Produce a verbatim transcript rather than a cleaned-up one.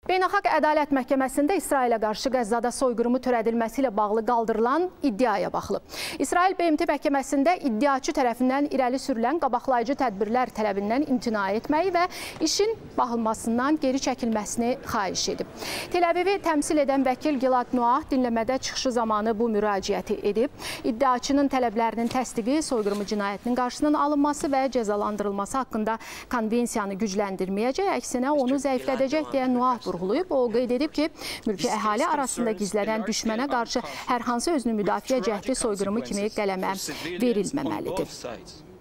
Beynəlxalq Ədalət Məhkəməsində İsrailə qarşı Qəzzada soyqırımı törədilməsi ilə bağlı qaldırılan iddiaya baxılıb. İsrail B M T məhkəməsində iddiaçı tərəfindən irəli sürülən qabaqlayıcı tədbirlər tələbindən imtina etməyi və işin baxılmasından geri çəkilməsini xahiş edib. Tel-Əvivi təmsil edən vəkil Gilad Noah dinləmədə çıxışı zamanı bu müraciəti edib. İddiaçının tələblərinin təsdiqi soyqırımı cinayətinin qarşısının alınması və cəzalandırılması haqqında konvensiyanı gücləndirməyəcək, əksinə onu zəiflədəcək deyə Noah vurğulayıb. O qeyd edib ki, mülki əhali arasında gizlənən düşmənə qarşı hər hansı özünü müdafiə cəhdi soyqırımı kimi qələmə verilməməlidir.